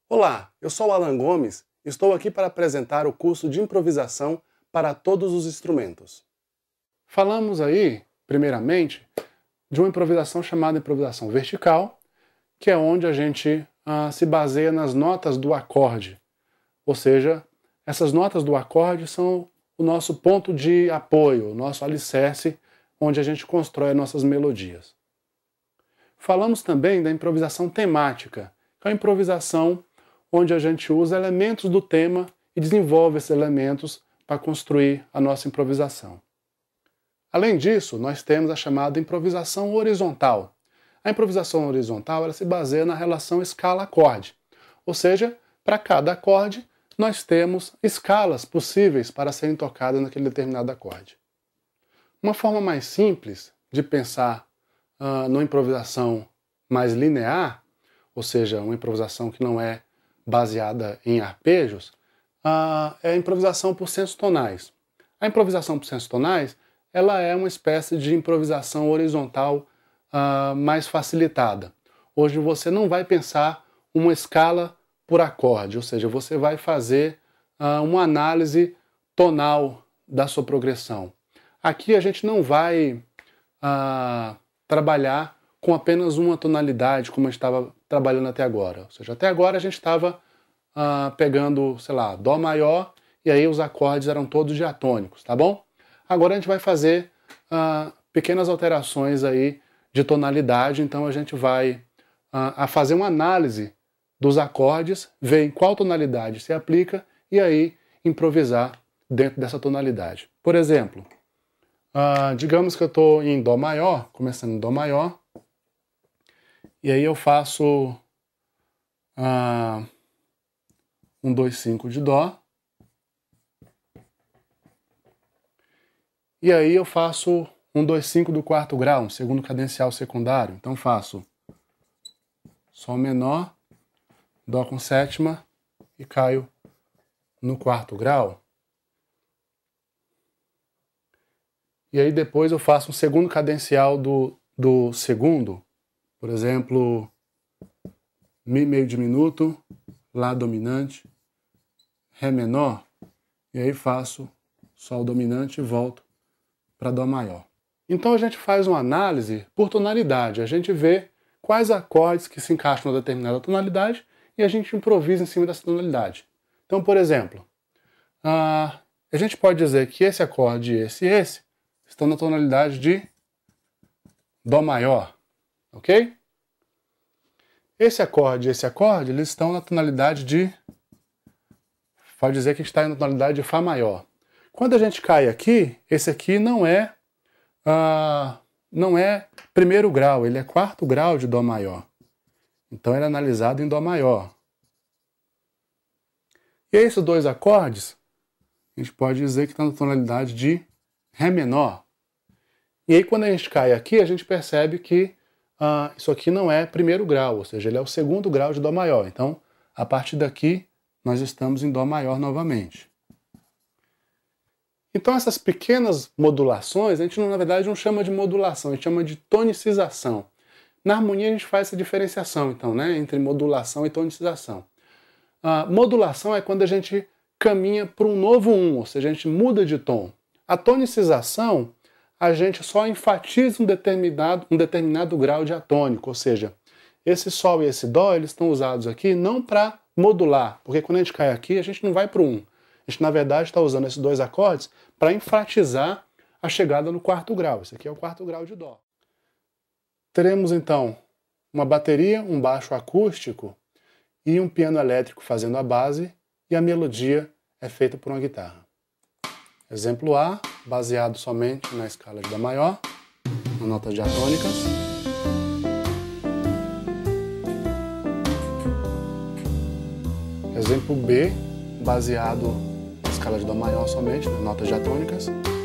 Olá, eu sou o Alan Gomes e estou aqui para apresentar o curso de improvisação para todos os instrumentos. Falamos aí, primeiramente, de uma improvisação chamada improvisação vertical, que é onde a gente se baseia nas notas do acorde. Ou seja, essas notas do acorde são o nosso ponto de apoio, o nosso alicerce, onde a gente constrói as nossas melodias. Falamos também da improvisação temática, que é a improvisação onde a gente usa elementos do tema e desenvolve esses elementos para construir a nossa improvisação. Além disso, nós temos a chamada improvisação horizontal. A improvisação horizontal ela se baseia na relação escala-acorde, ou seja, para cada acorde nós temos escalas possíveis para serem tocadas naquele determinado acorde. Uma forma mais simples de pensar numa improvisação mais linear, ou seja, uma improvisação que não é baseada em arpejos, é a improvisação por sensos tonais. A improvisação por sensos tonais ela é uma espécie de improvisação horizontal mais facilitada. Hoje você não vai pensar uma escala por acorde, ou seja, você vai fazer uma análise tonal da sua progressão. Aqui a gente não vai trabalhar com apenas uma tonalidade, como a gente estava trabalhando até agora. Ou seja, até agora a gente estava pegando, sei lá, Dó maior, e aí os acordes eram todos diatônicos, tá bom? Agora a gente vai fazer pequenas alterações aí de tonalidade, então a gente vai fazer uma análise dos acordes, ver em qual tonalidade se aplica, e aí improvisar dentro dessa tonalidade. Por exemplo, digamos que eu estou em Dó maior, começando em Dó maior, e aí eu faço 1, 2, 5 de Dó, e aí eu faço 1, 2, 5 do quarto grau, um segundo cadencial secundário. Então faço Sol menor, Dó com sétima e caio no quarto grau. E aí depois eu faço um segundo cadencial do segundo, por exemplo, Mi meio diminuto, Lá dominante, Ré menor, e aí faço Sol dominante e volto para Dó maior. Então a gente faz uma análise por tonalidade, a gente vê quais acordes que se encaixam numa determinada tonalidade e a gente improvisa em cima dessa tonalidade. Então, por exemplo, a gente pode dizer que esse acorde e esse estão na tonalidade de Dó maior, ok? Esse acorde e esse acorde, eles estão na tonalidade de... Pode dizer que está na tonalidade de Fá maior. Quando a gente cai aqui, esse aqui não é primeiro grau, ele é quarto grau de Dó maior. Então ele é analisado em Dó maior. E esses dois acordes, a gente pode dizer que está na tonalidade de Ré menor. E aí quando a gente cai aqui, a gente percebe que isso aqui não é primeiro grau, ou seja, ele é o segundo grau de Dó maior. Então, a partir daqui, nós estamos em Dó maior novamente. Então, essas pequenas modulações, a gente na verdade não chama de modulação, a gente chama de tonicização. Na harmonia a gente faz essa diferenciação, então, né, entre modulação e tonicização. Modulação é quando a gente caminha para um novo ou seja, a gente muda de tom. A tonicização, a gente só enfatiza um determinado grau diatônico, ou seja, esse Sol e esse Dó, eles estão usados aqui não para modular, porque quando a gente cai aqui, a gente não vai para o 1. A gente, na verdade, está usando esses dois acordes para enfatizar a chegada no quarto grau. Esse aqui é o quarto grau de Dó. Teremos, então, uma bateria, um baixo acústico e um piano elétrico fazendo a base, e a melodia é feita por uma guitarra. Exemplo A, baseado somente na escala de Dó maior, na notas diatônicas. Exemplo B, baseado na escala de Dó maior somente, nas notas diatônicas.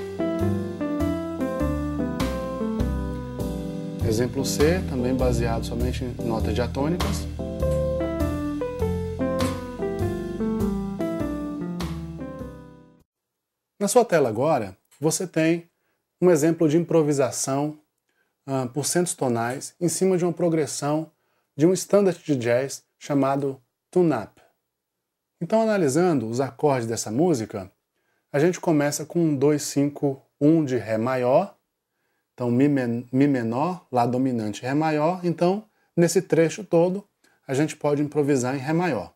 Exemplo C, também baseado somente em notas diatônicas. Na sua tela agora, você tem um exemplo de improvisação por centos tonais em cima de uma progressão de um standard de jazz chamado tune-up. Então, analisando os acordes dessa música, a gente começa com um 2, 5, 1 de Ré maior, então Mi menor, Lá dominante, Ré maior. Então, nesse trecho todo, a gente pode improvisar em Ré maior.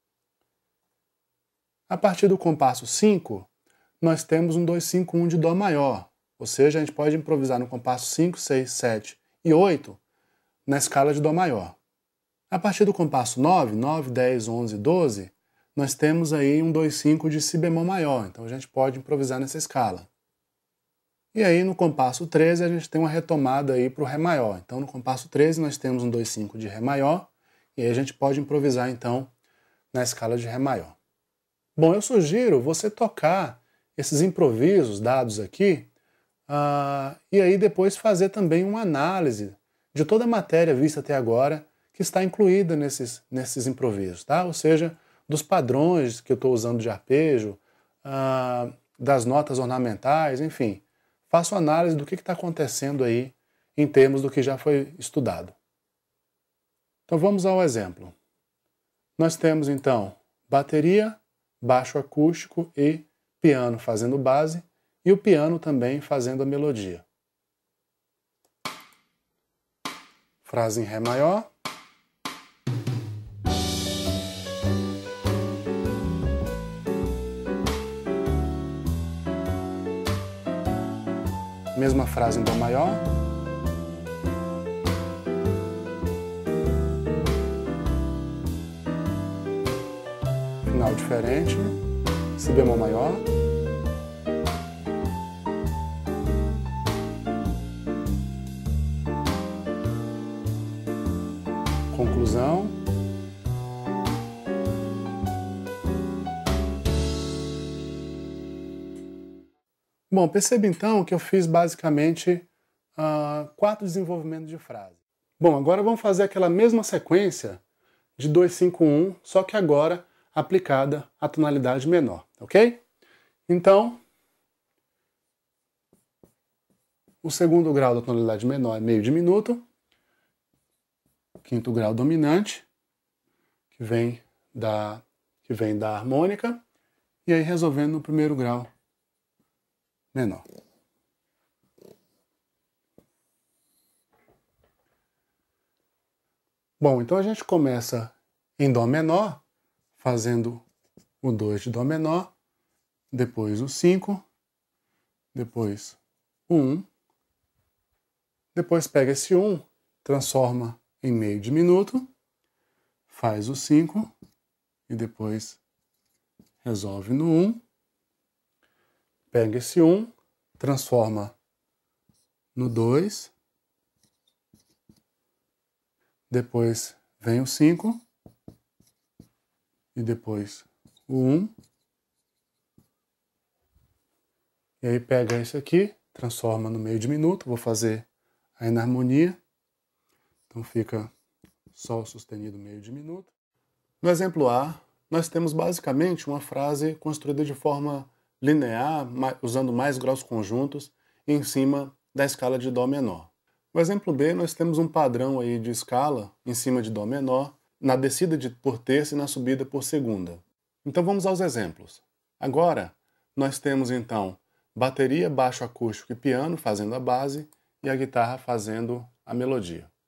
A partir do compasso 5, nós temos um 2, 5, 1 de Dó maior, ou seja, a gente pode improvisar no compasso 5, 6, 7 e 8 na escala de Dó maior. A partir do compasso 9, 9, 10, 11, 12, nós temos aí um 2, 5 de Si bemol maior, então a gente pode improvisar nessa escala. E aí no compasso 13 a gente tem uma retomada aí para o Ré maior. Então no compasso 13 nós temos um 2, 5 de Ré maior, e aí a gente pode improvisar então na escala de Ré maior. Bom, eu sugiro você tocar esses improvisos dados aqui, e aí depois fazer também uma análise de toda a matéria vista até agora que está incluída nesses improvisos, tá? Ou seja, dos padrões que eu estou usando de arpejo, das notas ornamentais, enfim. Faça uma análise do que está acontecendo aí em termos do que já foi estudado. Então vamos ao exemplo. Nós temos então bateria, baixo acústico e piano fazendo base, e o piano também fazendo a melodia. Frase em Ré maior. Mesma frase em Dó maior. Final diferente. Si bemol maior. Conclusão. Bom, perceba então que eu fiz basicamente 4 desenvolvimentos de frase. Bom, agora vamos fazer aquela mesma sequência de 2, 5, 1, só que agora aplicada à tonalidade menor, ok? Então, o segundo grau da tonalidade menor é meio diminuto, o quinto grau dominante, que vem da harmônica, e aí resolvendo no primeiro grau menor. Bom, então a gente começa em Dó menor, fazendo o 2 de Dó menor, depois o 5, depois o 1, depois pega esse 1, transforma em meio diminuto, faz o 5 e depois resolve no 1, pega esse 1, transforma no 2, depois vem o 5, e depois o 1, e aí pega esse aqui, transforma no meio diminuto, vou fazer aí na harmonia, então fica Sol sustenido meio diminuto. No exemplo A, nós temos basicamente uma frase construída de forma linear, usando mais graus conjuntos, em cima da escala de Dó menor. No exemplo B, nós temos um padrão aí de escala em cima de Dó menor, na descida por terça e na subida por segunda. Então vamos aos exemplos. Agora, nós temos então bateria, baixo acústico e piano fazendo a base e a guitarra fazendo a melodia.